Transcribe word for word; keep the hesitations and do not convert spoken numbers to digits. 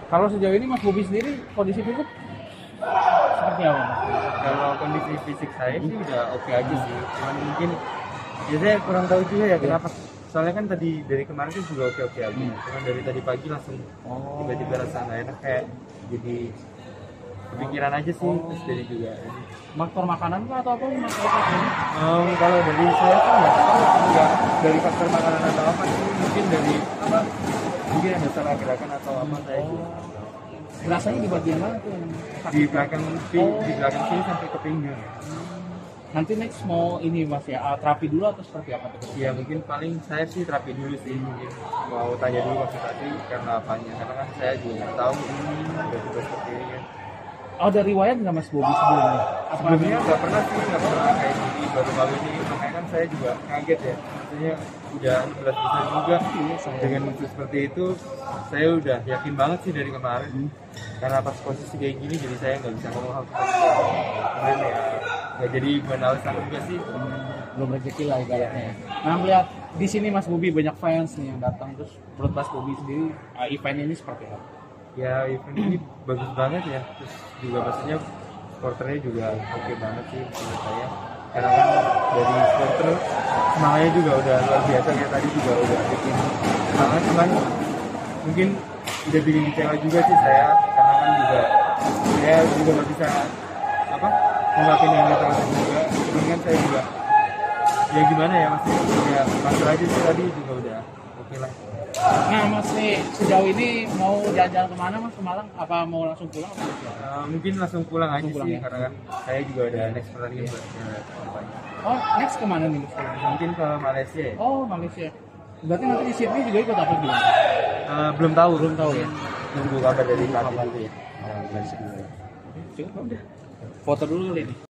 Kalau sejauh ini Mas Bobi sendiri kondisi fisik seperti apa, Mas? Kalau kondisi fisik saya sih udah oke aja sih. Cuman mungkin ya saya kurang tahu juga ya kenapa. Soalnya kan tadi dari kemarin kan juga oke-oke aja. Hmm. Cuman dari tadi pagi langsung Oh. tiba-tiba rasa nggak enak kayak jadi kepikiran aja sih. Terus jadi juga. Faktor makanan kah atau apa, Mas? Ini? Um, kalau dari saya sih nggak tahu nggak dari faktor makanan atau apa sih. Mungkin dari apa? Mungkin ada salah gerakan atau apa saya juga. Rasanya di bagian mana tuh? yang Di sakit? belakang Oh. di belakang sini sampai ke pinggang. Nanti next mau ini Mas ya, uh, terapi dulu atau seperti apa tuh? Ya mungkin paling saya sih terapi dulu sih, mungkin mau tanya dulu konsultasi karena apanya, karena kan saya juga nggak tahu udah juga seperti ini kan. Oh, ada riwayat nggak Mas Bobi sebelumnya? Apa Sebelumnya nggak pernah sih, nggak pernah kayak gini, baru kali ini makanya kan saya juga kaget ya, maksudnya udah belas besar juga dengan musuh seperti itu, saya udah yakin banget sih dari kemarin, karena pas posisi kayak gini jadi saya nggak bisa ngomong apa kemudian ya nggak jadi bukan alasan juga sih. belum rezeki lah ibaratnya. Nah, melihat di sini Mas Bobi banyak fans nih yang datang, terus menurut Mas Bobi sendiri uh, event ini seperti apa? Ya event ini bagus banget ya, terus juga maksudnya supporternya juga oke banget sih menurut saya, karena kan dari supporter semangatnya juga udah luar biasa ya, tadi juga udah bikin semangat, cuman mungkin udah bikin kecewa juga sih saya, karena kan juga saya juga nggak bisa apa ngelakuin yang nggak tahu juga, cuman kan saya juga ya gimana ya maksudnya ya pasrah aja sih, tadi juga udah oke lah. Nah, Mas nih sejauh ini mau jalan-jalan kemana Mas ke Malang? Apa mau langsung pulang? Apa gimana? Uh, mungkin langsung pulang aja Langsung pulang, sih ya? karena kan saya juga ada next pertandingan buat ke depannya. Oh, next kemana nih Mas? Mungkin ke Malaysia ya? Oh, Malaysia. Berarti nanti di Sydney juga ikut apa gimana? Uh, belum tahu. Belum tahu ya. Nunggu kabar dari pelatih Kabar. dulu ya. Oh, Cukup udah. Foto dulu nih.